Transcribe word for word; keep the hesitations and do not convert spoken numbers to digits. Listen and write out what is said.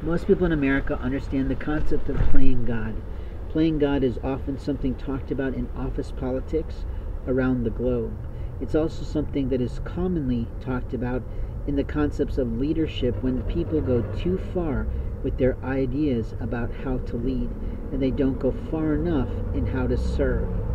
Most people in America understand the concept of playing God. Playing God is often something talked about in office politics around the globe. It's also something that is commonly talked about in the concepts of leadership when people go too far with their ideas about how to lead, and they don't go far enough in how to serve.